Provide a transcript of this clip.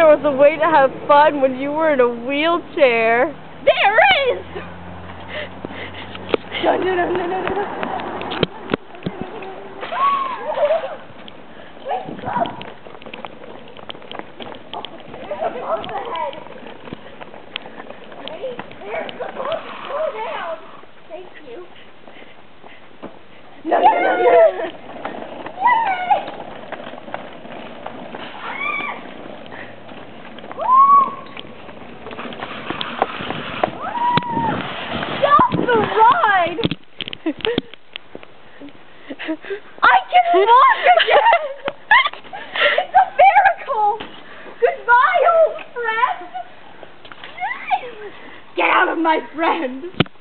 there was a way to have fun when you were in a wheelchair. There is! No, no, no, no, no, no. There's a bump ahead. Ready? There's the bump. Slow down. Thank you. No, no, no, no. I can walk again! It's a miracle! Goodbye, old friend! Get out of my friend!